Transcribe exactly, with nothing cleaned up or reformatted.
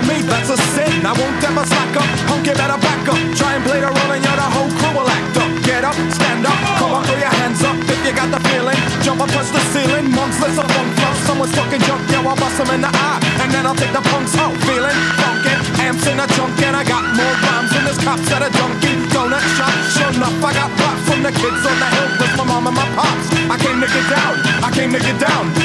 on me, that's a sin. I won't ever slack up, punk, you better back up. Try and play the role and you're the whole crew will act up. Get up, stand up, come on, throw your hands up if you got the feeling. Jump up, touch the ceiling, monks, let's a funk flow. Someone's talking junk, yo, I'll bust them in the eye, and then I'll take the punks out. Feeling funky, amps in a trunk, and I got more rhymes than this cops at a Dunkin' Donut shop. Sure enough, I got props from the kids on the hill with my mom and my pops. I came to get down, I came to get down.